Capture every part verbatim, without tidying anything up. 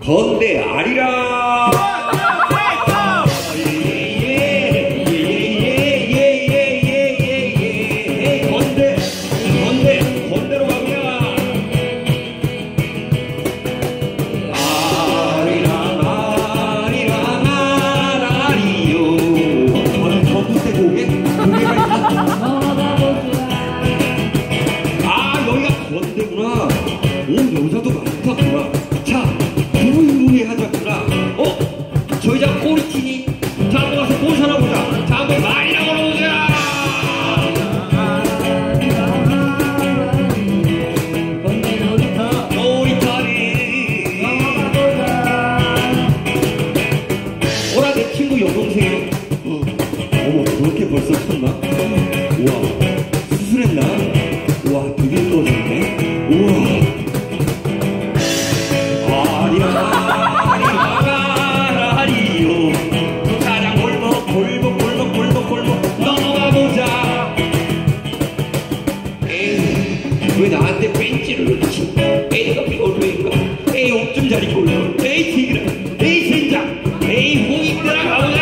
건대 아리라. 건대 건대 건대로 가보자. 아리랑 아리랑 아라리요. 저는 전국대 고개 고개가 있나? 아 여기가 건대구나. 오 여자도 많다구나. 자 부부인문에 하자꾸나. 어 저희 자 꼬리티니. 자 한번 가서 모셔나 보자. 자 한번 말이나 걸어보자. 놀이터네. 오라 내 친구 여동생이. 어, 어머 그렇게 벌써 컸나? 우와 수술했나? 우와 되게 이뻐졌네. 우와 아리랑 아리랑 아리요. 가장 골목 골목 골목 골목 골목 넘어가보자. 에이 왜 나한테 벤치를 놓지? 에이가 별로인가? 에이 옷 좀 잘 입고 올걸. 에이 티그라 에이 젠장 에이 홍익들아 가보자.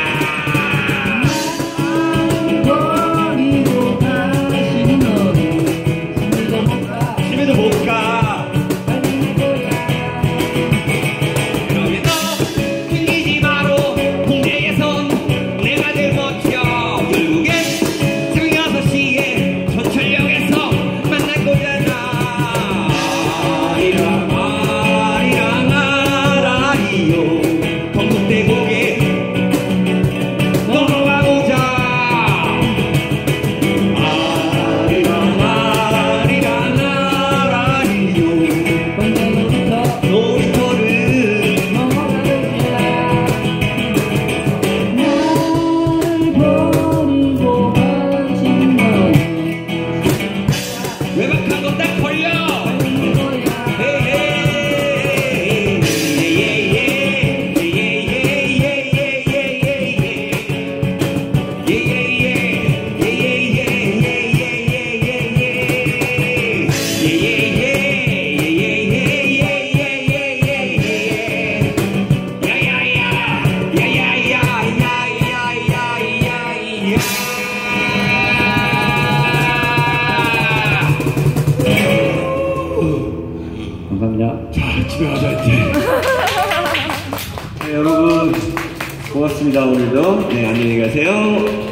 집에도 못 가. 그러면 너 튕기지 마로. 홍대에선 내가 제일 멋져. 결국엔 새벽 여섯 시에 전철역에서 만날 거잖아. 아리랑 아리랑 아라리요. 건국대 고개 넘어가보자. 아리랑 아리랑 아라리요. 놀이터를 외박한 건 딱 걸려. 감사합니다. 자 집에 가자 이제. 네, 여러분 고맙습니다. 오늘도 네 안녕히 가세요.